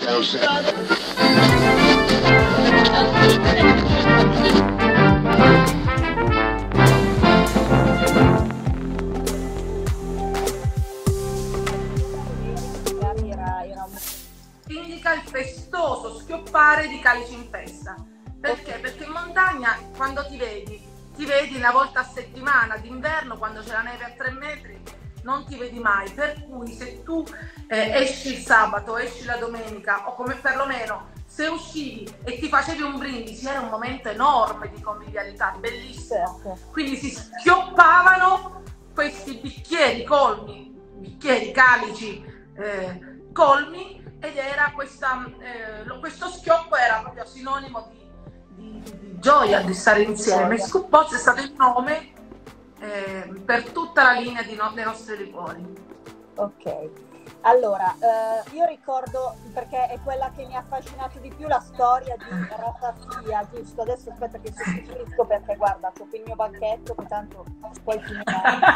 Indica il festoso schioppare di calici in festa. Perché? Perché in montagna quando ti vedi una volta a settimana, d'inverno quando c'è la neve a 3 metri, non ti vedi mai. Per cui se tu esci il sabato, esci la domenica, o come perlomeno se uscivi e ti facevi un brindisi, era un momento enorme di convivialità, bellissimo. Quindi si schioppavano questi bicchieri colmi, calici colmi, ed era questo schioppo era proprio sinonimo di gioia, di stare insieme. Scoopozzi è stato il nome per tutta la linea dei nostri liquori. Ok, allora io ricordo, perché è quella che mi ha affascinato di più, la storia di Ratafia, giusto? Adesso aspetta che sostituisco, perché guarda, c'ho qui il mio banchetto che tanto poi finirà.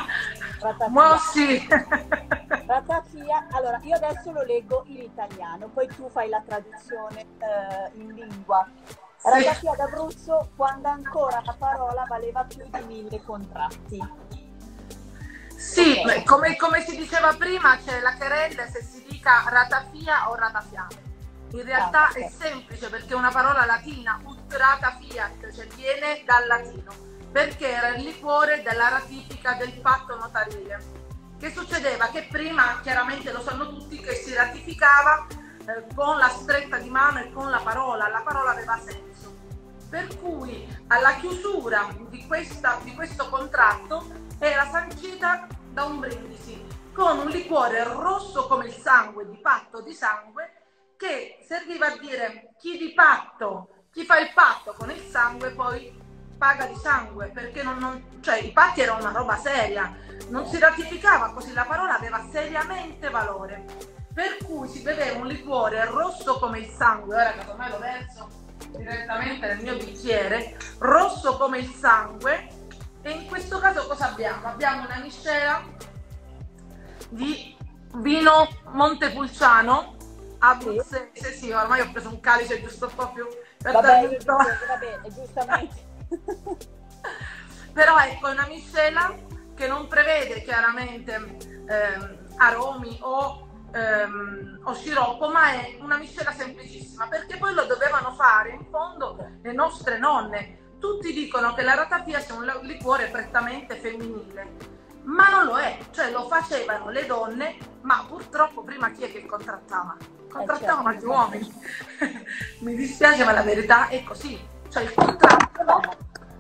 Ratafia, allora io adesso lo leggo in italiano, poi tu fai la traduzione in lingua. Ratafia d'Abruzzo, quando ancora la parola valeva più di 1000 contratti. Sì, okay. come si diceva prima, c'è la querella se si dica ratafia o ratafiame. In realtà è semplice, perché è una parola latina, ut ratafiat, cioè viene dal latino, perché era il liquore della ratifica del patto notarile. Che succedeva? Che prima, chiaramente lo sanno tutti, che si ratificava con la stretta di mano e con la parola aveva senso. Per cui alla chiusura di questo contratto era sancita da un brindisi con un liquore rosso come il sangue, di patto di sangue, che serviva a dire chi fa il patto con il sangue poi paga di sangue, perché cioè i patti erano una roba seria, non si ratificava così, la parola aveva seriamente valore, per cui si beveva un liquore rosso come il sangue. Ora casomai lo verso direttamente nel mio bicchiere, rosso come il sangue. E in questo caso cosa abbiamo? Abbiamo una miscela di vino Montepulciano abruzzese, sì, ormai ho preso un calice giusto proprio per vabbè, giustamente. Però ecco, è una miscela che non prevede chiaramente aromi o sciroppo, ma è una miscela semplicissima, perché poi lo dovevano fare in fondo le nostre nonne. Tutti dicono che la ratafia sia un liquore prettamente femminile, ma non lo è, cioè lo facevano le donne, ma purtroppo prima chi è che contrattava? Contrattavano gli uomini. Mi dispiace, ma la verità è così, cioè il contratto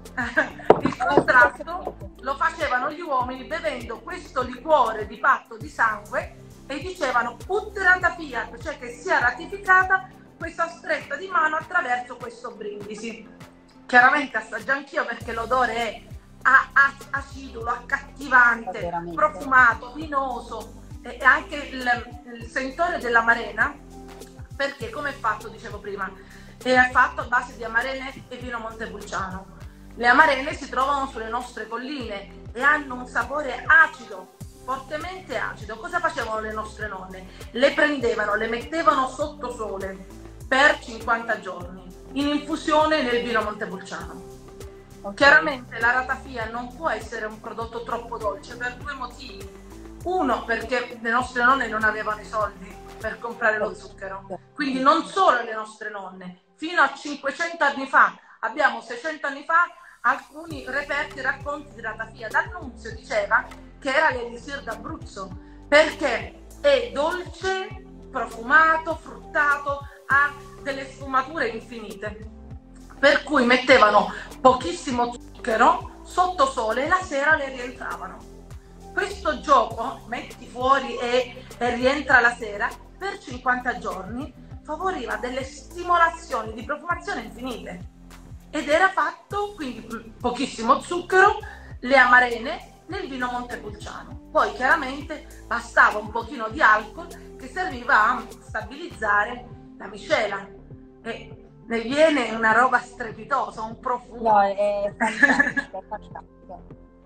lo facevano gli uomini bevendo questo liquore di patto di sangue e dicevano ut ratafiat, cioè che sia ratificata questa stretta di mano attraverso questo brindisi. Chiaramente assaggia anch'io, perché l'odore è acidulo, accattivante, profumato, vinoso, e anche il sentore dell'amarena, perché come è fatto, dicevo prima, è fatto a base di amarene e vino Montepulciano. Le amarene si trovano sulle nostre colline e hanno un sapore acido, fortemente acido. Cosa facevano le nostre nonne? Le prendevano, le mettevano sotto sole per 50 giorni in infusione nel vino Montepulciano. Chiaramente la ratafia non può essere un prodotto troppo dolce per due motivi. Uno, perché le nostre nonne non avevano i soldi per comprare lo zucchero, quindi non solo le nostre nonne, fino a 500 anni fa, abbiamo 600 anni fa, alcuni reperti racconti di ratafia. D'Annunzio diceva che era l'elisir d'Abruzzo, perché è dolce, profumato, fruttato, ha delle sfumature infinite, per cui mettevano pochissimo zucchero sotto sole e la sera le rientravano. Questo gioco, metti fuori e rientra la sera, per 50 giorni favoriva delle stimolazioni di profumazione infinite, ed era fatto quindi pochissimo zucchero, le amarene nel vino Montepulciano. Poi chiaramente bastava un pochino di alcol che serviva a stabilizzare la miscela, e ne viene una roba strepitosa, un profumo. No, è fantastico, è fantastico.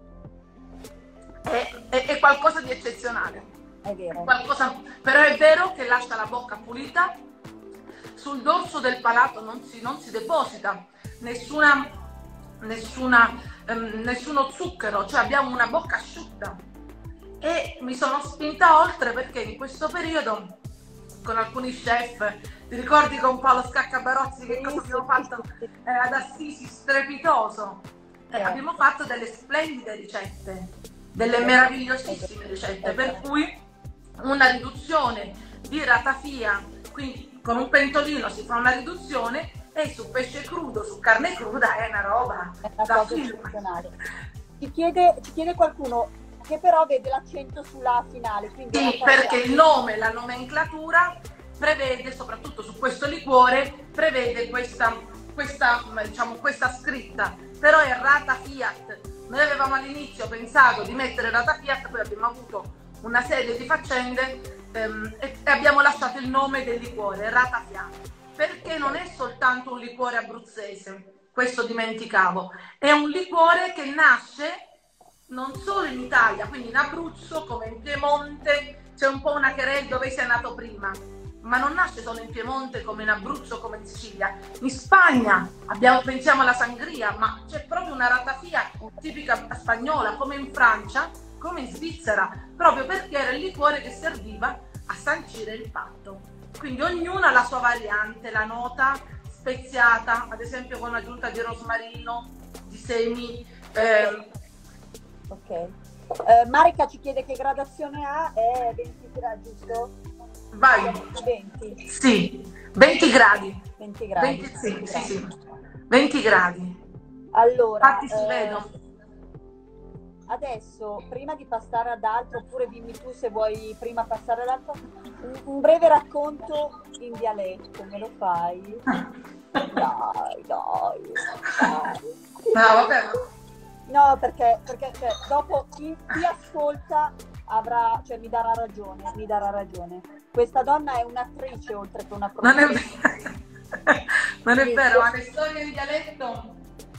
È qualcosa di eccezionale. È vero. Però è vero che lascia la bocca pulita sul dorso del palato non si deposita nessuno zucchero, cioè abbiamo una bocca asciutta. E mi sono spinta oltre perché in questo periodo con alcuni chef, ti ricordi con Paolo Scaccabarozzi che cosa abbiamo fatto ad Assisi, strepitoso, abbiamo fatto delle splendide ricette, delle meravigliosissime ricette, per cui una riduzione di ratafia, quindi con un pentolino si fa una riduzione, e su pesce crudo, su carne cruda è una roba da film. Ci chiede qualcuno che però vede l'accento sulla finale. Quindi sì, perché il nome, la nomenclatura prevede, soprattutto su questo liquore, prevede questa scritta, però è Ratafiat. Noi avevamo all'inizio pensato di mettere Ratafiat, poi abbiamo avuto una serie di faccende e abbiamo lasciato il nome del liquore, Ratafiat, perché non è soltanto un liquore abruzzese, questo dimenticavo, è un liquore che nasce non solo in Italia, quindi in Abruzzo, come in Piemonte, c'è un po' una querela dove sei nato prima, ma non nasce solo in Piemonte come in Abruzzo, come in Sicilia. In Spagna pensiamo alla sangria, ma c'è proprio una ratafia tipica spagnola, come in Francia, come in Svizzera, proprio perché era il liquore che serviva a sancire il patto. Quindi ognuno ha la sua variante, la nota speziata, ad esempio con l'aggiunta di rosmarino, di semi. Ok. Marica ci chiede che gradazione ha, è 20 gradi, giusto? Vai. 20. Sì, 20 gradi. 20 gradi. 20, sì, sì, sì. 20 gradi. Allora, infatti si vedo. Adesso, prima di passare ad altro, oppure dimmi tu se vuoi prima passare ad altro, un breve racconto in dialetto, me lo fai? Dai. No, vabbè. No, perché cioè, dopo chi ascolta mi darà ragione. Questa donna è un'attrice oltre che una professionista. Non è vero, ma le storie in dialetto,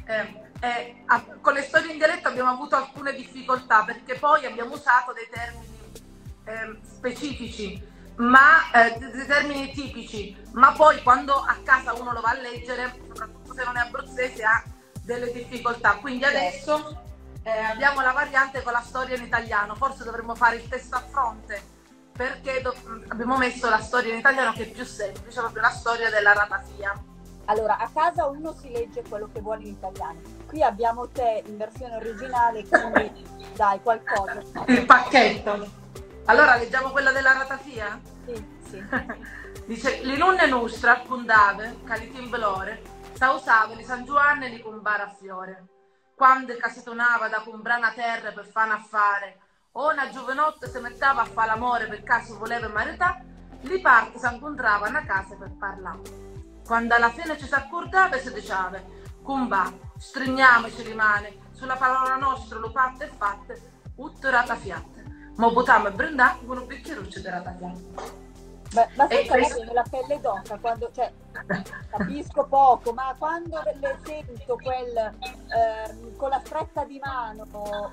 con le storie in dialetto abbiamo avuto alcune difficoltà, perché poi abbiamo usato dei termini specifici, dei termini tipici, ma poi quando a casa uno lo va a leggere, soprattutto se non è abruzzese, ha delle difficoltà. Quindi adesso abbiamo la variante con la storia in italiano, forse dovremmo fare il test a fronte, perché abbiamo messo la storia in italiano che è più semplice, proprio la storia della ratafia. Allora, a casa uno si legge quello che vuole in italiano, qui abbiamo te in versione originale, quindi dai, qualcosa. Il pacchetto. Allora leggiamo quella della ratafia? Sì. Dice, li nonne nostre raccontave, che li timbalore, sa usava di San Giovanni e li cumbara a fiore. Quando si tornava da comprare una terra per fare un affare, o una giovanotte si metteva a fare l'amore per caso voleva marità, li parti si incontravano a casa per parlare. Quando alla fine ci si accordava si diceva, cumbà, stringiamoci le mani, sulla parola nostra lo fatte e fatte, tutto ratafiatte. Ma potremmo brindare con un bicchieruccio di ratafiatte. Ma sai che mi viene la pelle d'oca quando, cioè, capisco poco, ma quando le sento con la stretta di mano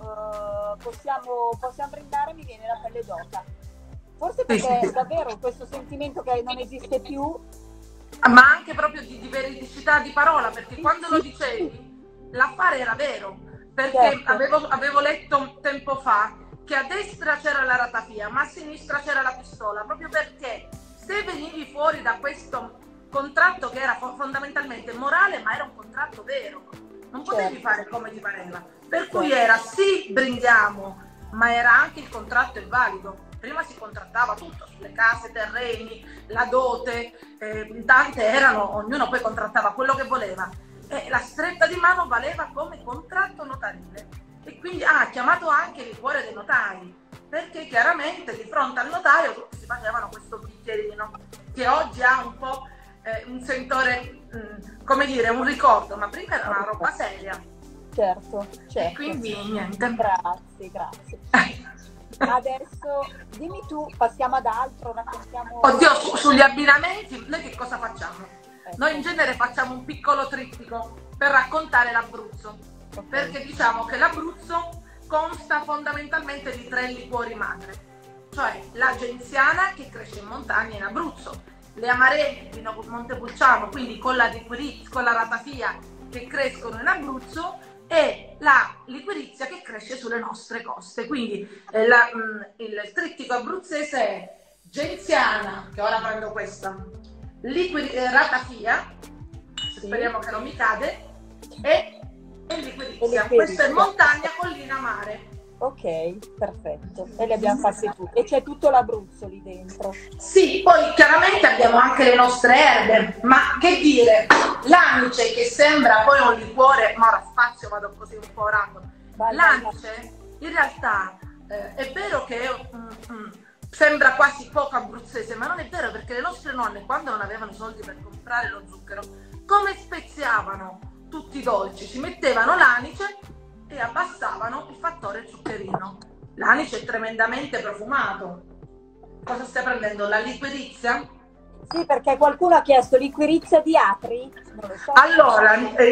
possiamo brindare, mi viene la pelle d'oca. Forse perché è davvero questo sentimento che non esiste più. Ma anche proprio di veridicità di parola, perché quando lo dicevi l'affare era vero, perché certo. avevo letto tempo fa che a destra c'era la ratafia, ma a sinistra c'era la pistola, proprio perché se venivi fuori da questo contratto che era fondamentalmente morale, ma era un contratto vero, non potevi fare come ti pareva, per cui era sì, brindiamo, ma era anche il contratto è valido. Prima si contrattava tutto, sulle case, terreni, la dote, tante erano, ognuno poi contrattava quello che voleva, e la stretta di mano valeva come contratto notarile. E quindi ha chiamato anche il liquore dei notai, perché chiaramente di fronte al notaio tutti si facevano questo bicchierino, che oggi ha un po' un sentore, come dire, un ricordo, ma prima era una roba seria. Certo. E quindi niente. Grazie. Adesso dimmi tu, passiamo ad altro, raccontiamo. Oddio, sugli abbinamenti noi che cosa facciamo? Noi in genere facciamo un piccolo trittico per raccontare l'Abruzzo, perché diciamo che l'Abruzzo consta fondamentalmente di 3 liquori madre, cioè la genziana che cresce in montagna in Abruzzo, le amarene di Montepulciano, quindi con la ratafia che crescono in Abruzzo, e la liquirizia che cresce sulle nostre coste. Quindi il trittico abruzzese è genziana, che ora prendo questa, ratafia, speriamo che non mi cade, e liquirizia. Questo è montagna, collina, mare. Ok, perfetto. E li abbiamo fatti tutti. E c'è tutto l'Abruzzo lì dentro. Sì, poi chiaramente abbiamo anche le nostre erbe, ma che dire, l'anice, che sembra poi un liquore, ma ora spazio, vado così un po' random. L'anice in realtà è vero che sembra quasi poco abruzzese, ma non è vero, perché le nostre nonne, quando non avevano i soldi per comprare lo zucchero, come speziavano tutti i dolci? Ci mettevano l'anice e abbassavano il fattore zuccherino. L'anice è tremendamente profumato. Cosa stai prendendo? La liquirizia? Sì, perché qualcuno ha chiesto liquirizia di Atri? Non lo so. Allora,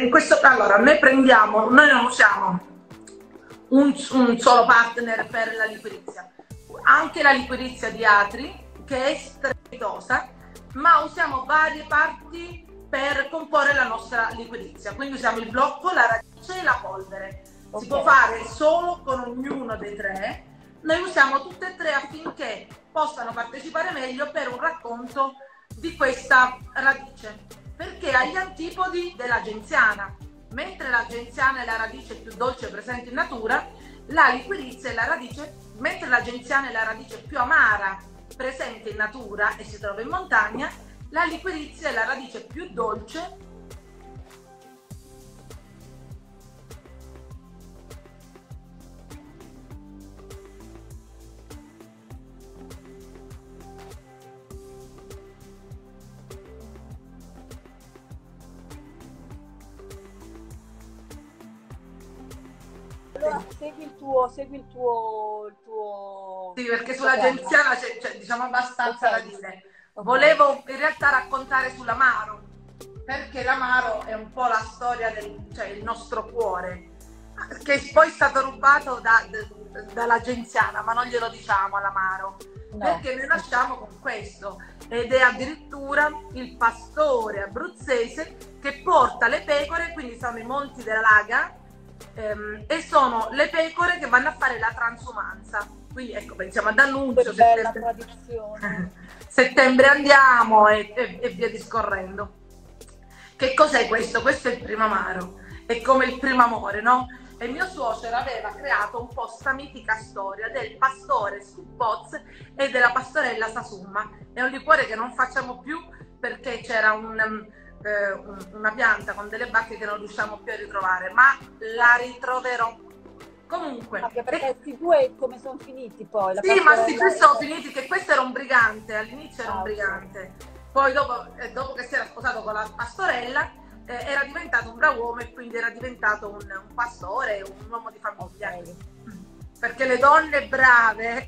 noi non usiamo un solo partner per la liquirizia. Anche la liquirizia di Atri, che è strepitosa, ma usiamo varie parti per comporre la nostra liquirizia. Quindi usiamo il blocco, la radice e la polvere. Si può fare solo con ognuno dei tre. Noi usiamo tutte e tre affinché possano partecipare meglio per un racconto di questa radice, perché ha gli antipodi della genziana. Mentre la genziana è la radice più dolce presente in natura, la liquirizia è la radice, mentre la genziana è la radice più amara presente in natura e si trova in montagna, la liquirizia è la radice più dolce . Allora segui il tuo Sì, perché sulla genziana c'è diciamo abbastanza da dire. Volevo in realtà raccontare sull'amaro, perché l'amaro è un po' la storia il nostro cuore, che poi è stato rubato dalla genziana, ma non glielo diciamo all'amaro, perché noi nasciamo con questo, ed è addirittura il pastore abruzzese che porta le pecore, quindi sono i monti della Laga, e sono le pecore che vanno a fare la transumanza. Quindi ecco, pensiamo ad Annunzio, bella tradizione. Settembre andiamo e via discorrendo. Che cos'è questo? Questo è il primo amaro, è come il primo amore, no? E mio suocero aveva creato un po' sta mitica storia del pastore Scoop e della pastorella Sasumma. È un liquore che non facciamo più perché c'era una pianta con delle bacche che non riusciamo più a ritrovare, ma la ritroverò. Comunque, anche perché questi due come sono finiti poi? Sì, ma sì, questi sono finiti, che questo era un brigante, all'inizio era un brigante, poi dopo che si era sposato con la pastorella era diventato un bravo uomo e quindi era diventato un pastore, un uomo di famiglia, perché le donne brave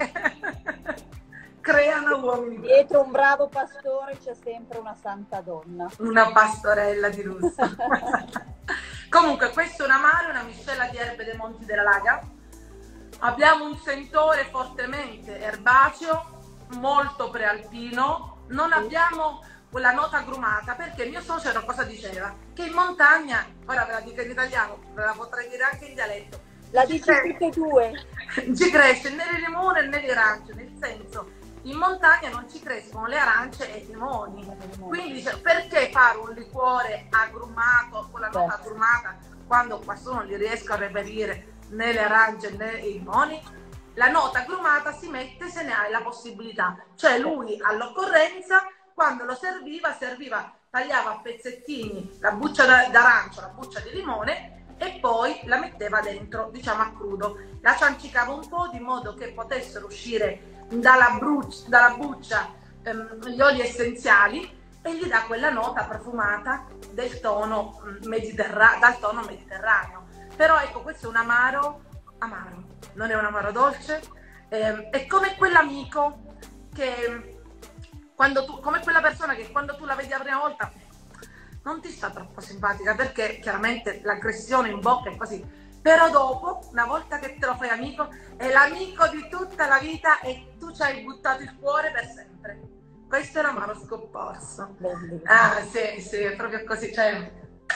creano uomini. Dietro un bravo pastore c'è sempre una santa donna, una pastorella di lusso. Comunque questo è un amaro, una miscela di erbe dei monti della Laga. Abbiamo un sentore fortemente erbaceo, molto prealpino. Non abbiamo quella nota agrumata, perché mio suocero cosa diceva? Che in montagna, ora ve la dico in italiano, ve la potrei dire anche in dialetto, la dici tutte e due, ci cresce né il limone né l'arancia, nel senso, in montagna non ci crescono le arance e i limoni, quindi dice, perché fare un liquore agrumato con la nota agrumata quando qua non li riesco a reperire né le arance né i limoni? La nota agrumata si mette se ne hai la possibilità, cioè lui all'occorrenza quando lo serviva, tagliava a pezzettini la buccia d'arancia, la buccia di limone e poi la metteva dentro, diciamo a crudo, la ciancicava un po' di modo che potessero uscire dalla buccia gli oli essenziali e gli dà quella nota profumata del tono mediterraneo. Però ecco, questo è un amaro, non è un amaro dolce, è come quell'amico che come quella persona che quando tu la vedi la prima volta non ti sta troppo simpatica, perché chiaramente l'aggressione in bocca è così, però dopo, una volta che te lo fai amico, è l'amico di tutta la vita e tu ci hai buttato il cuore per sempre. Questo è l'amaro scomposto. Bellissimo. Ah, sì, sì, è proprio così, cioè...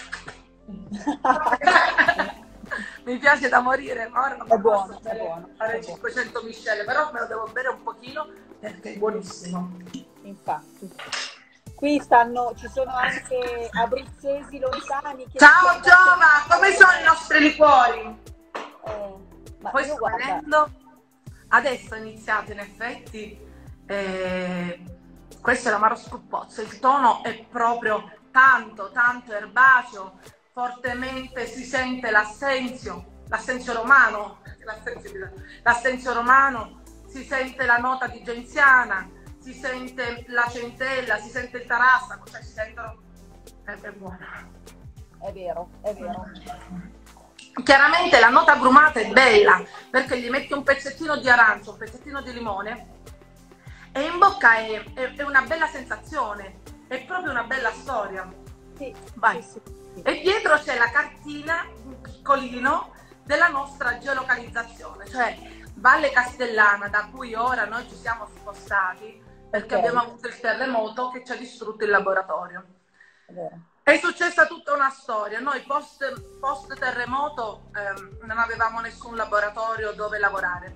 Mi piace da morire, ma ora non È posso buono, fare è 500 miscele, però me lo devo bere un pochino perché è buonissimo. Infatti. Qui ci sono anche abruzzesi lontani che... Ciao Giova, come sono i nostri liquori? Ma Poi io sto vedendo, adesso è iniziato in effetti, questo è l'amaro scoppozzo, il tono è proprio tanto erbaceo, fortemente si sente l'assenzio romano, si sente la nota di genziana, si sente la centella, si sente il tarassaco, cioè si sentono, è buono. È vero, è vero. Chiaramente la nota agrumata è bella perché gli metti un pezzettino di arancio, un pezzettino di limone e in bocca è una bella sensazione, è proprio una bella storia. Sì, vai. Sì. E dietro c'è la cartina, un piccolino, della nostra geolocalizzazione, cioè Valle Castellana, da cui ora noi ci siamo spostati perché abbiamo avuto il terremoto che ci ha distrutto il laboratorio. È vero. È successa tutta una storia. Noi post terremoto non avevamo nessun laboratorio dove lavorare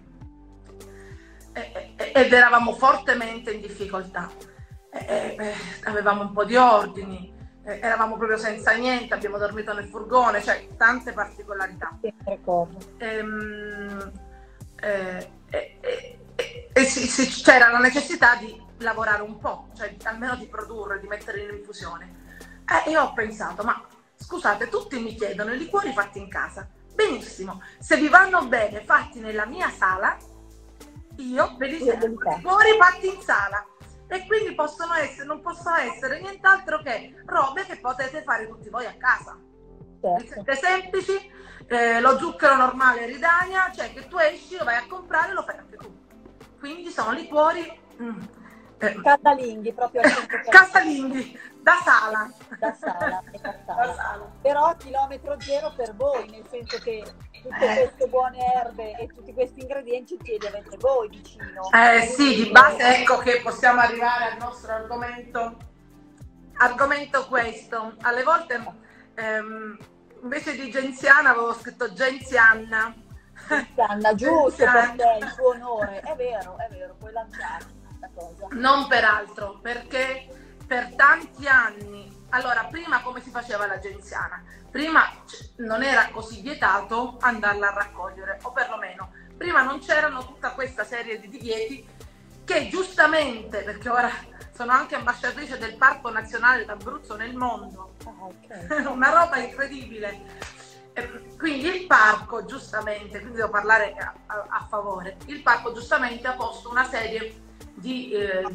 ed eravamo fortemente in difficoltà. Avevamo un po' di ordini, eravamo proprio senza niente, abbiamo dormito nel furgone, cioè tante particolarità. C'era la necessità di lavorare un po', cioè almeno di produrre, di mettere in infusione. E ho pensato, ma scusate, tutti mi chiedono i liquori fatti in casa. Benissimo, se vi vanno bene fatti nella mia sala, io ve li servo liquori fatti in sala. E quindi non possono essere nient'altro che robe che potete fare tutti voi a casa. Ricette semplici, lo zucchero normale Ridania, cioè che tu esci, lo vai a comprare e lo fai anche tu. Quindi sono liquori... casalinghi, proprio casalinghi, da sala. Da sala. Però a chilometro zero per voi, nel senso che tutte queste buone erbe e tutti questi ingredienti ce li avete voi vicino. Sì, di base ecco che possiamo arrivare al nostro argomento questo. Alle volte invece di genziana avevo scritto genzianna. Genzianna, giusto, perché il tuo onore, è vero, puoi lanciare. Cosa. Non peraltro, perché per tanti anni, allora prima come si faceva la genziana? Prima non era così vietato andarla a raccogliere, o perlomeno prima non c'erano tutta questa serie di divieti che giustamente, perché ora sono anche ambasciatrice del Parco Nazionale d'Abruzzo nel mondo, una roba incredibile. Quindi il parco giustamente, quindi devo parlare a favore, il parco giustamente ha posto una serie di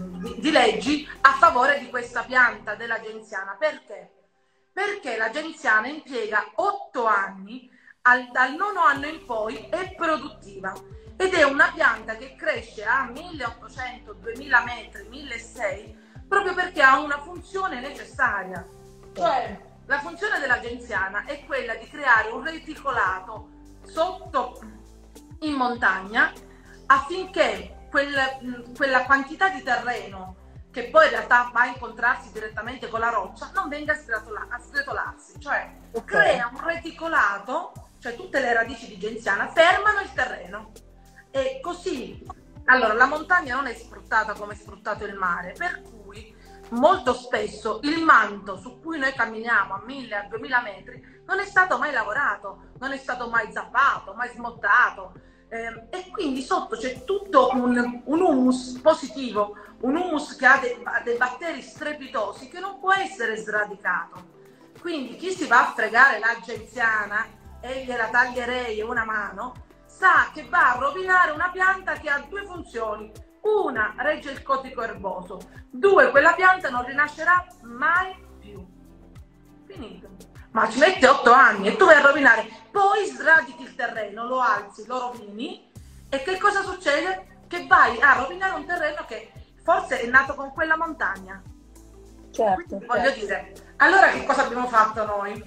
leggi a favore di questa pianta della genziana. Perché? Perché la genziana impiega 8 anni, dal 9° anno in poi è produttiva ed è una pianta che cresce a 1800-2000 metri, 1600, proprio perché ha una funzione necessaria. Cioè la funzione della genziana è quella di creare un reticolato sotto in montagna affinché quella quantità di terreno che poi in realtà va a incontrarsi direttamente con la roccia non venga a sgretolarsi, cioè crea un reticolato, cioè tutte le radici di genziana fermano il terreno e così, allora la montagna non è sfruttata come è sfruttato il mare, per cui molto spesso il manto su cui noi camminiamo a 1000, a 2000 metri non è stato mai lavorato, non è stato mai zappato, mai smottato. E quindi sotto c'è tutto un humus positivo, un humus che ha dei batteri strepitosi che non può essere sradicato. Quindi chi si va a fregare la genziana e gliela taglierei una mano, sa che va a rovinare una pianta che ha 2 funzioni. Una, regge il cotico erboso. 2, quella pianta non rinascerà mai più. Finito. Ma ci mette 8 anni e tu vai a rovinare, poi sradichi il terreno, lo alzi, lo rovini e che cosa succede? Che vai a rovinare un terreno che forse è nato con quella montagna. Certo. Voglio dire, allora che cosa abbiamo fatto noi?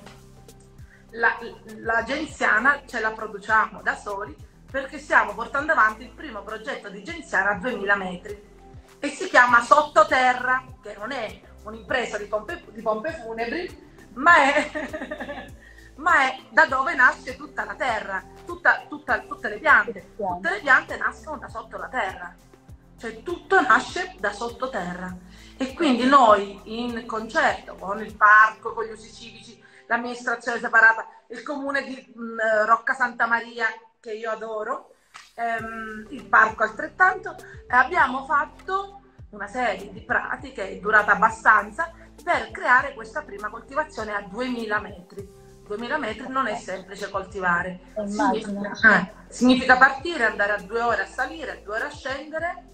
La genziana ce la produciamo da soli perché stiamo portando avanti il primo progetto di genziana a 2000 metri e si chiama Sottoterra, che non è un'impresa di pompe funebri, ma è, ma è da dove nasce tutta la terra, tutte le piante. Tutte le piante nascono da sotto la terra, cioè tutto nasce da sottoterra. E quindi noi, in concerto con il parco, con gli usi civici, l'amministrazione separata, il comune di Rocca Santa Maria, che io adoro, il parco altrettanto, abbiamo fatto una serie di pratiche, è durata abbastanza, per creare questa prima coltivazione a 2000 metri. 2000 metri non è semplice coltivare, significa partire, andare a 2 ore a salire, 2 ore a scendere,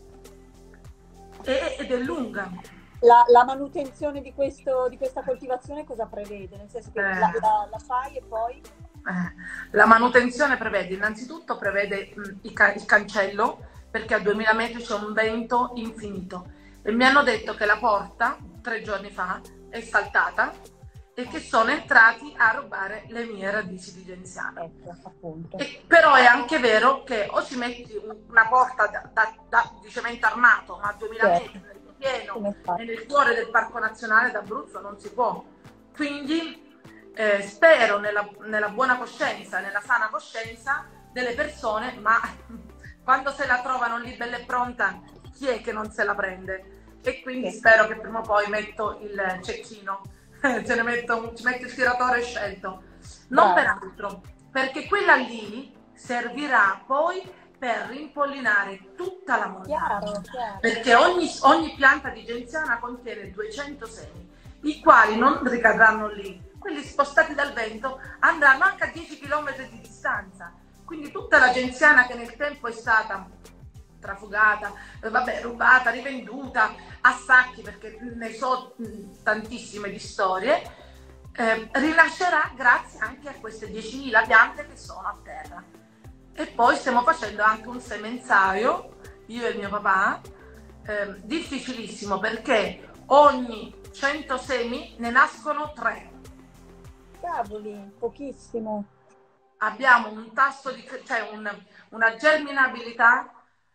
ed è lunga. La manutenzione di questa coltivazione cosa prevede? Nel senso che la fai e poi? La manutenzione innanzitutto prevede il cancello, perché a 2000 metri c'è un vento infinito, e mi hanno detto che la porta 3 giorni fa è saltata e che sono entrati a rubare le mie radici di genziana. Ecco, appunto. Però è anche vero che o ci metti una porta di cemento armato, ma a 2000 metri pieno e nel cuore del Parco Nazionale d'Abruzzo non si può. Quindi spero nella buona coscienza, nella sana coscienza delle persone, ma quando se la trovano lì bella e pronta, chi è che non se la prende? E quindi spero che prima o poi metto il cecchino, ci metto il tiratore scelto. Non per altro, perché quella lì servirà poi per rimpollinare tutta la montagna, perché ogni pianta di genziana contiene 200 semi, i quali non ricadranno lì, quelli spostati dal vento andranno anche a 10 km di distanza, quindi tutta la genziana che nel tempo è stata trafugata, rubata, rivenduta a sacchi, perché ne so tantissime di storie, rinascerà grazie anche a queste 10.000 piante che sono a terra. E poi stiamo facendo anche un semenzaio, io e mio papà, difficilissimo, perché ogni 100 semi ne nascono 3. Cavoli, pochissimo. Abbiamo un tasso una germinabilità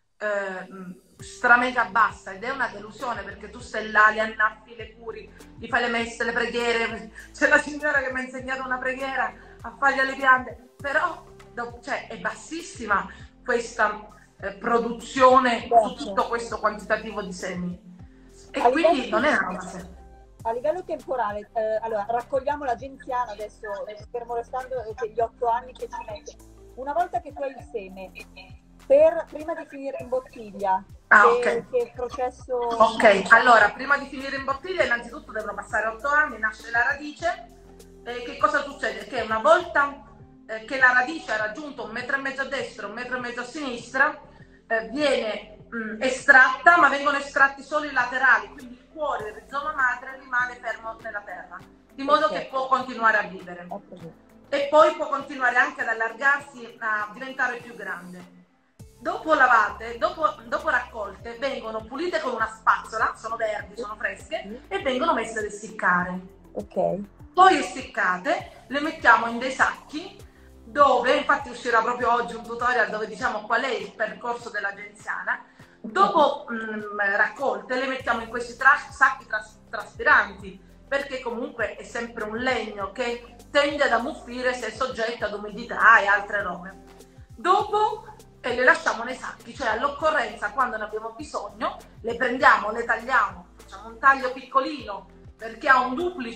stramega bassa, ed è una delusione, perché tu stai là, li annaffi, le curi, gli fai le messe, le preghiere. C'è la signora che mi ha insegnato una preghiera a fargli alle piante, però è bassissima questa produzione su tutto questo quantitativo di semi, e quindi non è una base. A livello temporale, allora raccogliamo la genziana, adesso fermo restando gli 8 anni che ci mette. Una volta che tu hai il seme, prima di finire in bottiglia, che processo... Ok, allora prima di finire in bottiglia innanzitutto devono passare 8 anni, nasce la radice, e che cosa succede? Che una volta che la radice ha raggiunto 1,5 metri a destra, 1,5 metri a sinistra, viene estratta, ma vengono estratti solo i laterali, quindi il cuore, il rizoma madre, rimane fermo nella terra, di modo che può continuare a vivere. E poi può continuare anche ad allargarsi, a diventare più grande. Dopo lavate, dopo raccolte, vengono pulite con una spazzola, sono verdi, sono fresche, e vengono messe ad essiccare. Poi essiccate, le mettiamo in dei sacchi, dove, infatti uscirà proprio oggi un tutorial dove diciamo qual è il percorso della genziana. Dopo raccolte le mettiamo in questi sacchi traspiranti, perché comunque è sempre un legno che tende ad ammuffire se è soggetto ad umidità e altre robe. Dopo le lasciamo nei sacchi, cioè all'occorrenza, quando ne abbiamo bisogno, le prendiamo, le tagliamo, facciamo un taglio piccolino, perché ha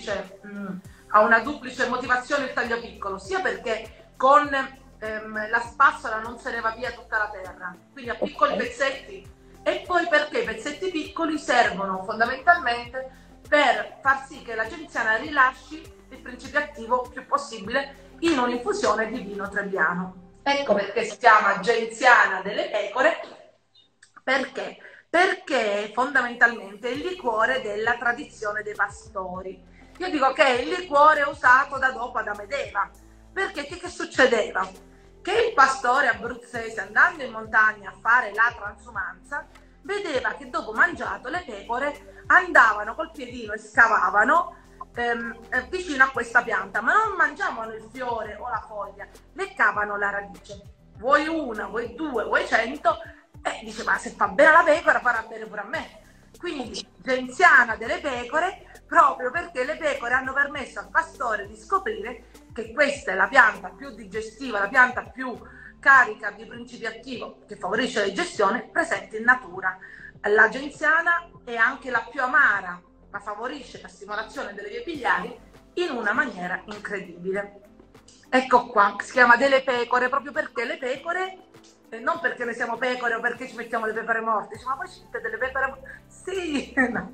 una duplice motivazione il taglio piccolo, sia perché con la spazzola non se ne va via tutta la terra, quindi a piccoli pezzetti, e poi perché i pezzetti piccoli servono fondamentalmente per far sì che la genziana rilasci il principio attivo più possibile in un'infusione di vino trebbiano. Ecco perché si chiama genziana delle pecore. Perché fondamentalmente è il liquore della tradizione dei pastori. Io dico che è il liquore usato da dopo Adamo ed Eva, perché che succedeva? Che il pastore abruzzese, andando in montagna a fare la transumanza, vedeva che dopo mangiato le pecore andavano col piedino e scavavano vicino a questa pianta, ma non mangiavano il fiore o la foglia, leccavano la radice. Vuoi una, vuoi 2, vuoi 100, dice, ma se fa bene alla pecora farà bene pure a me. quindi genziana delle pecore, proprio perché le pecore hanno permesso al pastore di scoprire che questa è la pianta più digestiva, la pianta più carica di principio attivo che favorisce la digestione presente in natura. La genziana è anche la più amara, ma favorisce la stimolazione delle vie biliari in una maniera incredibile. Ecco qua, si chiama delle pecore proprio perché le pecore, non perché noi siamo pecore o perché ci mettiamo le pecore morte, dice, ma poi ci mettete delle pecore morte? Sì, no.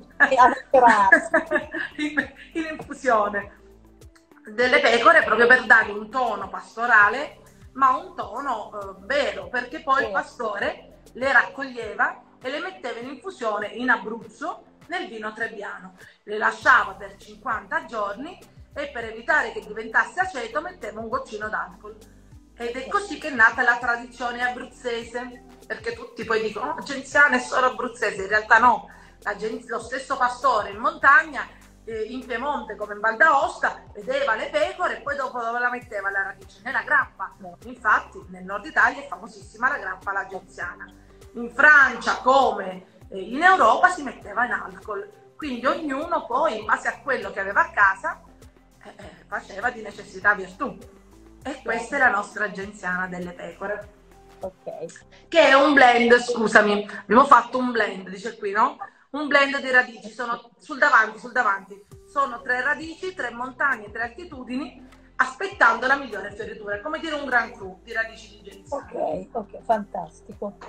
in infusione delle pecore proprio per dare un tono pastorale, ma un tono vero, perché poi il pastore le raccoglieva e le metteva in infusione in Abruzzo nel vino trebbiano, le lasciava per 50 giorni e per evitare che diventasse aceto metteva un goccino d'alcol. Ed è così che è nata la tradizione abruzzese, perché tutti poi dicono oh, genziana è solo abruzzese, in realtà no, lo stesso pastore in montagna, in Piemonte come in Val d'Aosta, vedeva le pecore e poi dopo dove la metteva la radice? Nella grappa. Infatti nel nord Italia è famosissima la grappa alla genziana. In Francia come in Europa si metteva in alcol, quindi ognuno poi in base a quello che aveva a casa faceva di necessità virtù. E questa è la nostra genziana delle pecore, che è un blend, scusami, abbiamo fatto un blend, dice qui, no? Un blend di radici, sono sul davanti, sono 3 radici, 3 montagne, 3 altitudini, aspettando la migliore fioritura, è come dire un gran cru di radici di genziana. Ok, fantastico.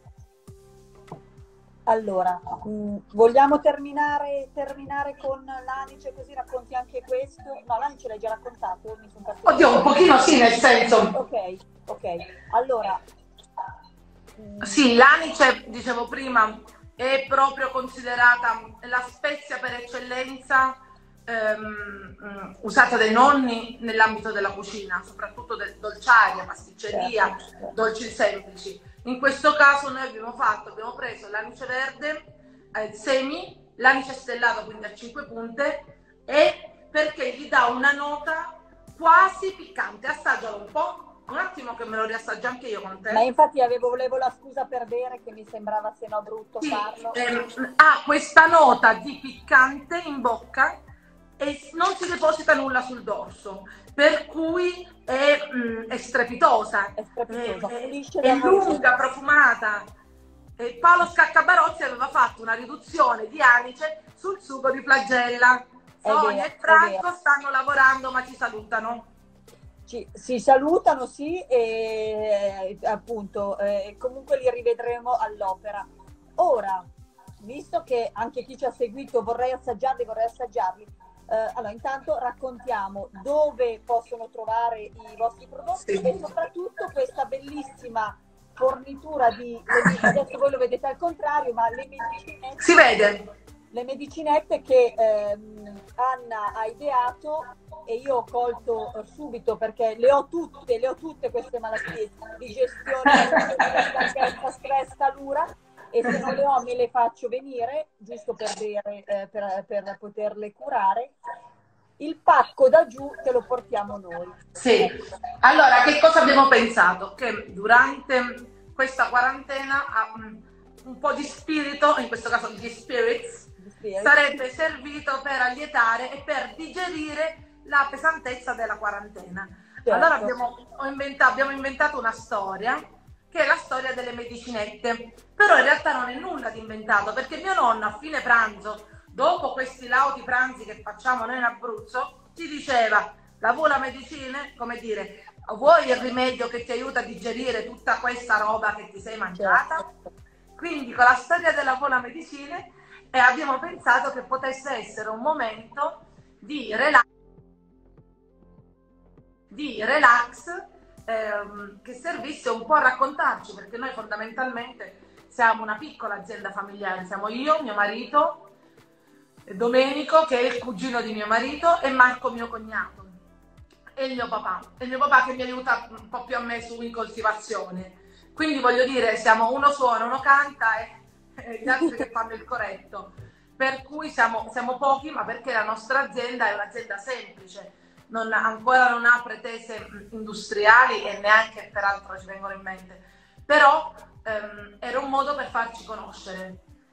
Allora, vogliamo terminare con l'anice, così racconti anche questo? No, l'anice l'hai già raccontato? Oddio, un pochino sì, nel senso. Ok. Allora. Sì, l'anice, dicevo prima, è proprio considerata la spezia per eccellenza usata dai nonni nell'ambito della cucina, soprattutto dolciaria, pasticceria, dolci semplici. In questo caso noi abbiamo preso l'anice verde, semi, l'anice stellato quindi a 5 punte, e perché gli dà una nota quasi piccante. Assaggialo un po', un attimo che me lo riassaggio anche io con te. Ma infatti volevo la scusa per bere, che mi sembrava se no brutto farlo. Ha questa nota di piccante in bocca e non si deposita nulla sul dorso, per cui è strepitosa, è lunga, profumata. Paolo Scaccabarozzi aveva fatto una riduzione di anice sul sugo di flagella. Sonia e Franco stanno lavorando, ma ci salutano. Si salutano, sì, e appunto comunque li rivedremo all'opera. Ora, visto che anche chi ci ha seguito vorrei assaggiarli, allora intanto raccontiamo dove possono trovare i vostri prodotti e soprattutto questa bellissima fornitura adesso voi lo vedete al contrario, ma le medicinette, si vede, le medicinette che Anna ha ideato, e io ho colto subito perché le ho tutte queste malattie, digestione, stanchezza, stress, calura, e se non le ho me le faccio venire giusto per bere, per poterle curare. Il pacco da giù te lo portiamo noi. Sì, allora che cosa abbiamo pensato? Che durante questa quarantena un po' di spirito, in questo caso di spirits, sarebbe servito per allietare e per digerire la pesantezza della quarantena. Allora abbiamo inventato una storia, che è la storia delle medicinette, però in realtà non è nulla di inventato, perché mio nonno a fine pranzo, dopo questi lauti pranzi che facciamo noi in Abruzzo, ci diceva: la vola medicine, come dire, vuoi il rimedio che ti aiuta a digerire tutta questa roba che ti sei mangiata? Quindi con la storia della vola medicine abbiamo pensato che potesse essere un momento di relax, che servisse un po' a raccontarci, perché noi fondamentalmente siamo una piccola azienda familiare, siamo io, mio marito, Domenico che è il cugino di mio marito, e Marco mio cognato, e il mio papà che mi aiuta un po' più a me in coltivazione. Quindi voglio dire, siamo uno suona, uno canta e gli altri che fanno il corretto, per cui siamo pochi, ma perché la nostra azienda è un'azienda semplice, ancora non ha pretese industriali e neanche peraltro ci vengono in mente, però era un modo per farci conoscere.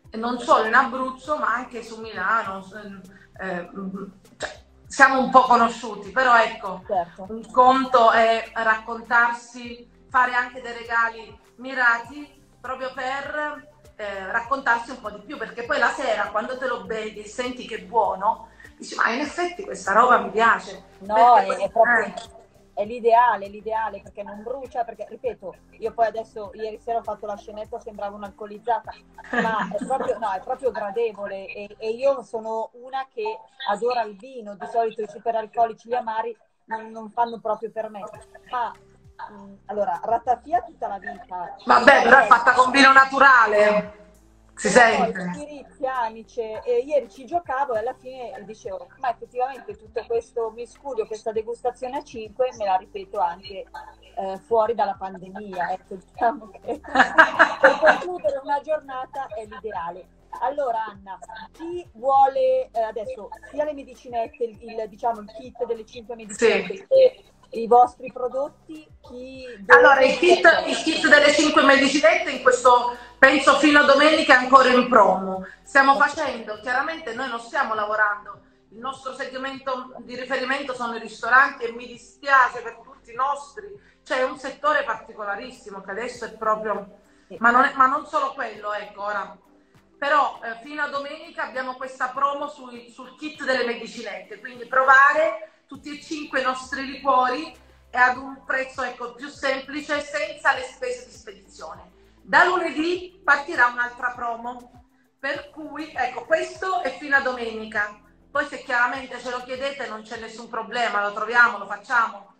non solo in Abruzzo, ma anche su Milano. Cioè, siamo un po' conosciuti, però ecco, certo. un conto è raccontarsi, fare anche dei regali mirati proprio per raccontarsi un po' di più, perché poi la sera quando te lo bevi e senti che è buono, dici ma in effetti questa roba mi piace. No, Perché è proprio è l'ideale perché non brucia, perché ripeto, io poi adesso ieri sera ho fatto la scenetta, sembrava un'alcolizzata, ma è proprio, no, è proprio gradevole e io sono una che adora il vino, di solito i superalcolici, gli amari non fanno proprio per me, ma allora, ratafia tutta la vita, vabbè, però è poi fatta con vino naturale, si però poi sente. spiriti, anice, e ieri ci giocavo e alla fine dicevo, ma effettivamente tutto questo miscuglio, questa degustazione a 5 me la ripeto anche fuori dalla pandemia, ecco, diciamo che per concludere una giornata è l'ideale. Allora Anna, chi vuole adesso sia le medicinette, diciamo il kit delle 5 medicinette Sì. che i vostri prodotti, chi Allora, dove il kit delle 5 medicinette in questo, penso fino a domenica, è ancora in promo. Stiamo facendo, chiaramente noi non stiamo lavorando, il nostro segmento di riferimento sono i ristoranti e mi dispiace per tutti i nostri, c'è un settore particolarissimo che adesso è proprio, ma non solo quello, ecco, ora. Però fino a domenica abbiamo questa promo sul kit delle medicinette, quindi provare tutti e 5 i nostri liquori e ad un prezzo, ecco, più semplice, senza le spese di spedizione. Da lunedì partirà un'altra promo, per cui ecco, questo è fino a domenica. Poi se chiaramente ce lo chiedete non c'è nessun problema, lo troviamo, lo facciamo.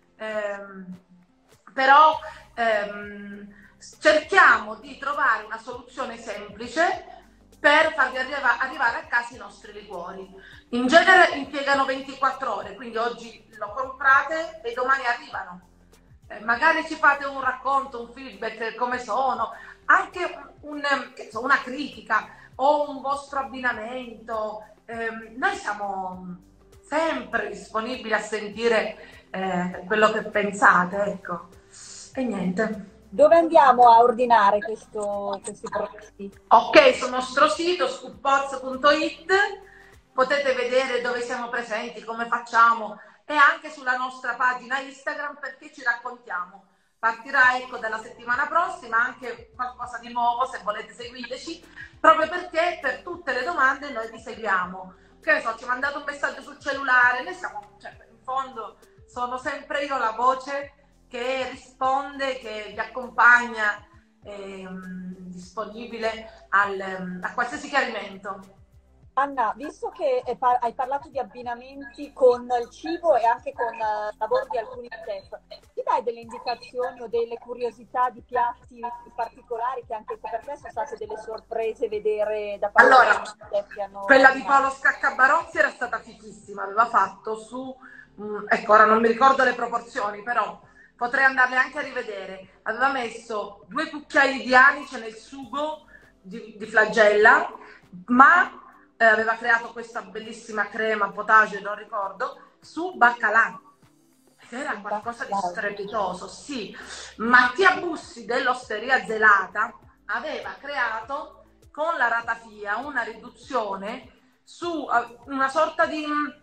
Però cerchiamo di trovare una soluzione semplice per farvi arrivare a casa i nostri liquori. In genere impiegano 24 ore, quindi oggi lo comprate e domani arrivano. Magari ci fate un racconto, un feedback, come sono, anche una critica o un vostro abbinamento. Noi siamo sempre disponibili a sentire quello che pensate, ecco. E niente. Dove andiamo a ordinare questi prodotti? Ok, sul nostro sito scooppoz.it potete vedere dove siamo presenti, come facciamo e anche sulla nostra pagina Instagram perché ci raccontiamo. Partirà ecco dalla settimana prossima anche qualcosa di nuovo se volete seguiteci, proprio perché per tutte le domande noi vi seguiamo. Che ne so, ci mandate un messaggio sul cellulare, noi siamo, cioè, in fondo sono sempre io la voce che risponde, che vi accompagna, disponibile a qualsiasi chiarimento. Anna, visto che hai parlato di abbinamenti con il cibo e anche con lavoro di alcuni chef, ti dai delle indicazioni o delle curiosità di piatti particolari che anche per te sono state delle sorprese vedere da parte allora, dei chef che hanno... quella di Paolo Scaccabarozzi era stata fichissima, aveva fatto su, ecco ora non mi ricordo le proporzioni, però potrei andarle anche a rivedere, aveva messo 2 cucchiai di anice nel sugo di flagella, ma aveva creato questa bellissima crema potage, non ricordo, su baccalà. Ed era qualcosa di strepitoso, sì. Mattia Bussi dell'Osteria Zelata aveva creato con la ratafia una riduzione su una sorta di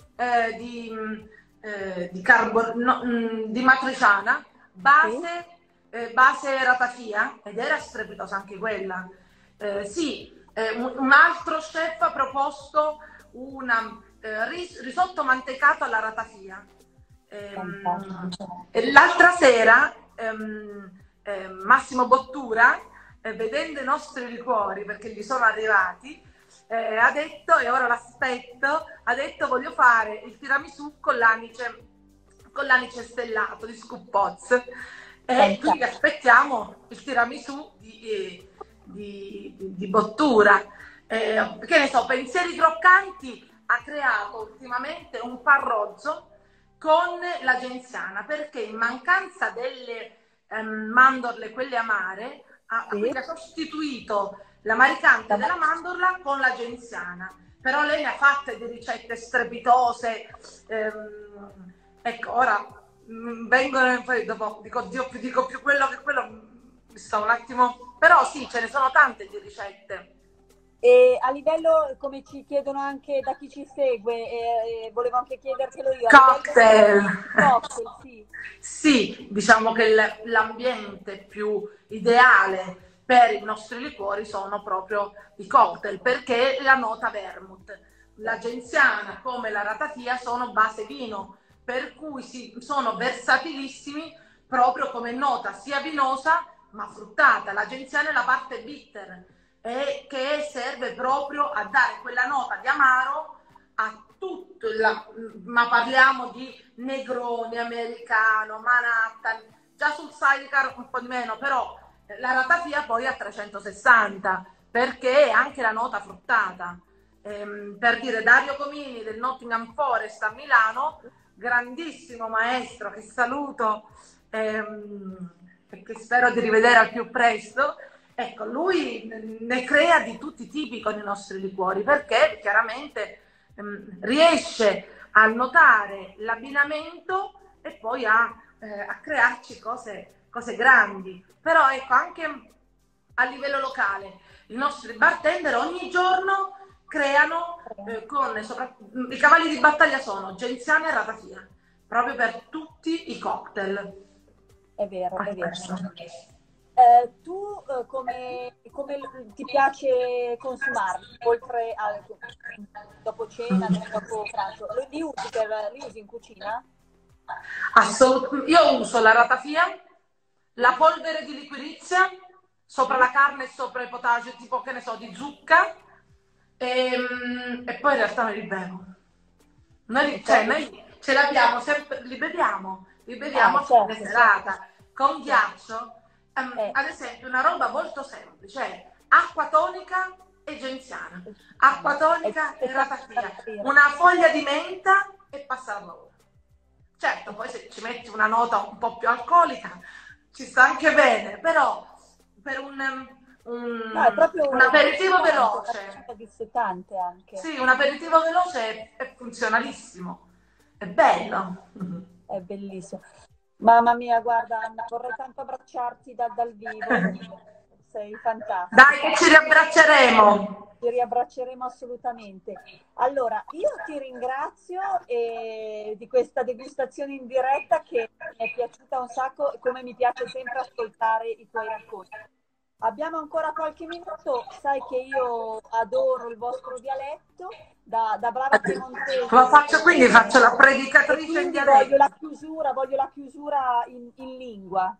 matriciana base ratafia ed era strepitosa anche quella. Sì, un altro chef ha proposto un risotto mantecato alla ratafia. L'altra sera Massimo Bottura, vedendo i nostri liquori perché gli sono arrivati, ha detto, e ora l'aspetto, ha detto voglio fare il tiramisù con l'anice stellato di Scooppoz e quindi aspettiamo il tiramisù di Bottura. Che ne so, Pensieri Croccanti ha creato ultimamente un parrozzo con la genziana perché in mancanza delle mandorle, quelle amare, quindi ha sostituito l'amaricante della mandorla con la genziana. Però lei ne ha fatte di ricette strepitose. Ecco, ora vengono poi dopo dico più quello che quello, mi sto un attimo, però sì, ce ne sono tante di ricette. E a livello, come ci chiedono anche da chi ci segue, volevo anche chiedertelo io, a livello Cocktail. di cocktail, sì. Sì, diciamo che l'ambiente più ideale per i nostri liquori sono proprio i cocktail, perché la nota vermouth, la genziana come la ratafia sono base vino, per cui sono versatilissimi proprio come nota sia vinosa ma fruttata. La genziana è la parte bitter e che serve proprio a dare quella nota di amaro a tutto, ma parliamo di Negroni, Americano, Manhattan, già sul sidecar un po' di meno, però la ratafia poi a 360 perché è anche la nota fruttata. Per dire, Dario Comini del Nottingham Forest a Milano, grandissimo maestro che saluto e che spero di rivedere al più presto. Ecco, lui ne crea di tutti i tipi con i nostri liquori perché chiaramente riesce a notare l'abbinamento e poi a crearci cose grandi. Però ecco, anche a livello locale, i nostri bartender ogni giorno creano i cavalli di battaglia sono genziana e ratafia, proprio per tutti i cocktail. È vero, è vero. Questo. Tu come ti piace consumarli, oltre a dopo cena, dopo pranzo? Li usi in cucina? Io uso la ratafia, la polvere di liquirizia sopra la carne e sopra i potaggi, tipo che ne so, di zucca, e poi in realtà me li bevo. Noi ce l'abbiamo sempre, li beviamo a fine Certo, serata con certo. ghiaccio. Ad esempio, una roba molto semplice, cioè acqua tonica e genziana, acqua tonica e ratafia, una foglia di menta e passa al lavoro. Certo, poi se ci metti una nota un po' più alcolica ci sta anche bene, però per No, è proprio un aperitivo una veloce, dissettante anche. sì, un aperitivo veloce è funzionalissimo, è bello. È bellissimo. Mamma mia, guarda Anna, vorrei tanto abbracciarti dal vivo. Sei Dai fantastica. che ci riabbracceremo. Ci riabbracceremo assolutamente. Allora, io ti ringrazio di questa degustazione in diretta che mi è piaciuta un sacco, come mi piace sempre ascoltare i tuoi racconti. Abbiamo ancora qualche minuto, sai che io adoro il vostro dialetto, da brava piemontese. Quindi faccio la E predicatrice in quindi dialetto. voglio la chiusura in lingua.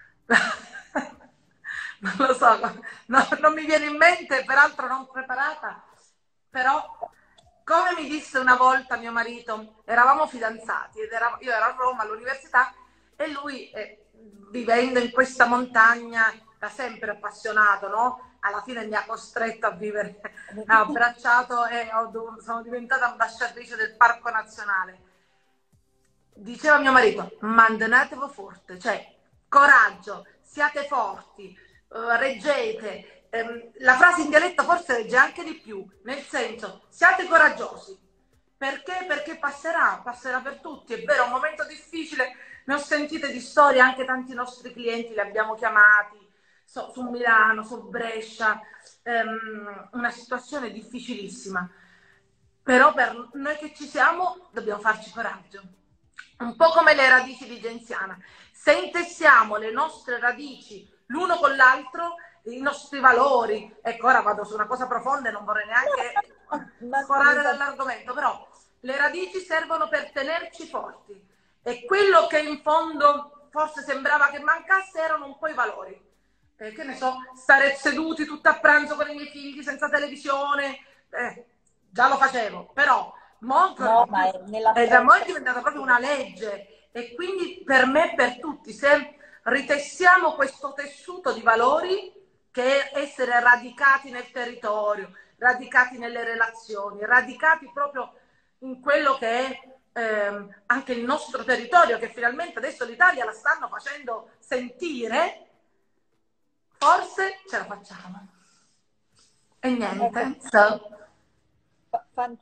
Non lo so, non mi viene in mente, peraltro non preparata, però come mi disse una volta mio marito, eravamo fidanzati io ero a Roma all'università e lui vivendo in questa montagna da sempre appassionato, no? Alla fine mi ha costretto a vivere, mi ha abbracciato e sono diventata ambasciatrice del Parco Nazionale. Diceva mio marito, mantenetevi forte, cioè coraggio, siate forti, reggete. La frase in dialetto forse regge anche di più, nel senso, siate coraggiosi. Perché? Perché passerà per tutti. È vero, è un momento difficile, ne ho sentite di storie, anche tanti nostri clienti li abbiamo chiamati, su Milano, su Brescia, una situazione difficilissima. Però per noi che ci siamo dobbiamo farci coraggio. Un po' come le radici di Genziana. Se intessiamo le nostre radici l'uno con l'altro, i nostri valori, ecco ora vado su una cosa profonda e non vorrei neanche sforare dall'argomento, però le radici servono per tenerci forti e quello che in fondo forse sembrava che mancasse erano un po' i valori. Che ne so, stare seduti tutto a pranzo con i miei figli senza televisione, già lo facevo, però molto No, di ma più. è nella Da noi è fretta. diventata proprio una legge e quindi per me e per tutti, se ritessiamo questo tessuto di valori che è essere radicati nel territorio, radicati nelle relazioni, radicati proprio in quello che è anche il nostro territorio, che finalmente adesso l'Italia la stanno facendo sentire, forse ce la facciamo. E Ecco, niente, so.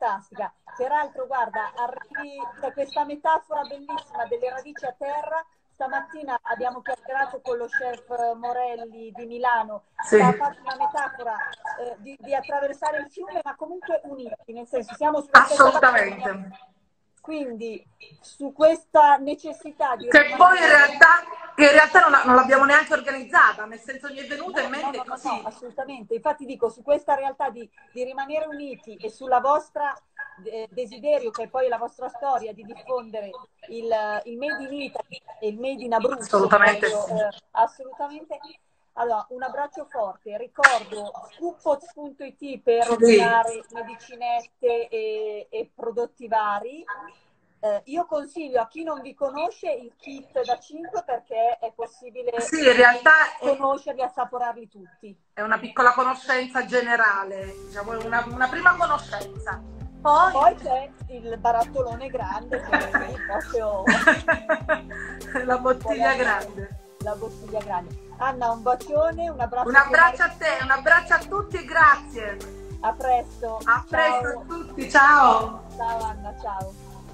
fantastica. Peraltro, guarda, arrivi da questa metafora bellissima delle radici a terra, stamattina abbiamo chiacchierato con lo chef Morelli di Milano, Sì. che ha fatto una metafora di attraversare il fiume, ma comunque uniti, nel senso siamo sulla stessa Assolutamente. barca. Quindi su questa necessità di che poi in realtà non l'abbiamo neanche organizzata, nel senso mi è venuta in mente così. No, assolutamente. Infatti dico, su questa realtà di rimanere uniti e sulla vostra desiderio, che è poi la vostra storia, di diffondere il Made in Italy e il Made in Abruzzo. Assolutamente proprio, sì. Assolutamente. Allora, un abbraccio forte. Ricordo scooppots.it per Sì. ordinare medicinette e prodotti vari. Io consiglio a chi non vi conosce il kit da 5 perché è possibile Sì, in realtà conoscerli e assaporarli tutti. è una piccola conoscenza generale, diciamo, una prima conoscenza. Poi c'è il barattolone grande, che è proprio la bottiglia grande. La bottiglia grande. Anna, un bacione, un abbraccio. Un abbraccio a te, un abbraccio a tutti e grazie. A presto. A presto a tutti, ciao. Ciao Anna, ciao.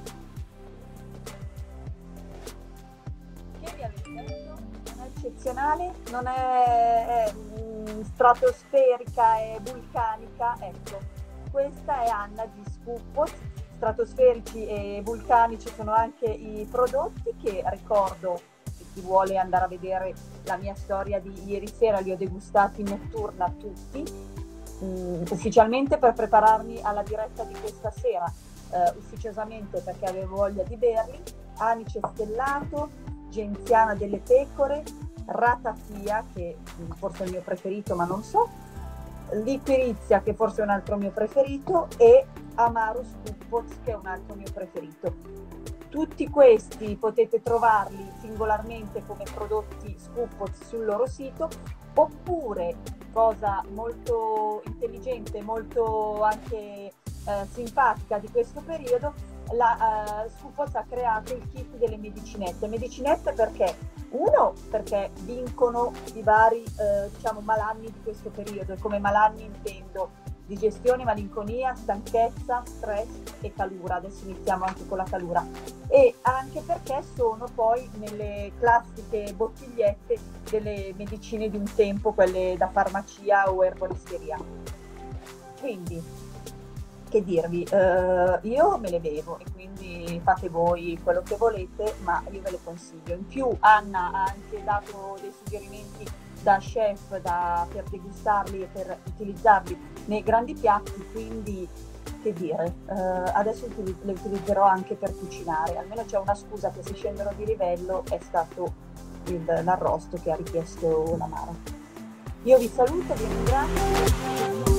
Che vi avete detto? Non è eccezionale, non è stratosferica e vulcanica, ecco. Questa è Anna di Scooppots. Stratosferici e vulcanici sono anche i prodotti che ricordo, se chi vuole andare a vedere la mia storia di ieri sera, li ho degustati in notturna tutti, ufficialmente per prepararmi alla diretta di questa sera, ufficiosamente perché avevo voglia di berli. Anice stellato, genziana delle pecore, ratafia, che forse è il mio preferito ma non so, liquirizia, che forse è un altro mio preferito, e amaro Scooppots, che è un altro mio preferito. Tutti questi potete trovarli singolarmente come prodotti Scooppots sul loro sito, oppure, cosa molto intelligente, molto anche simpatica di questo periodo, la Scooppots ha creato il kit delle medicinette. Medicinette perché? Uno, perché vincono i vari diciamo malanni di questo periodo, e come malanni intendo digestione, malinconia, stanchezza, stress e calura. Adesso iniziamo anche con la calura. E anche perché sono poi nelle classiche bottigliette delle medicine di un tempo, quelle da farmacia o erboristeria. Quindi, che dirvi, io me le bevo e quindi fate voi quello che volete, ma io ve le consiglio. In più Anna ha anche dato dei suggerimenti da chef per degustarli e per utilizzarli nei grandi piatti, quindi che dire, adesso le utilizzerò anche per cucinare, almeno c'è una scusa che se scendono di livello è stato l'arrosto che ha richiesto l'amaro. Io vi saluto, vi ringrazio.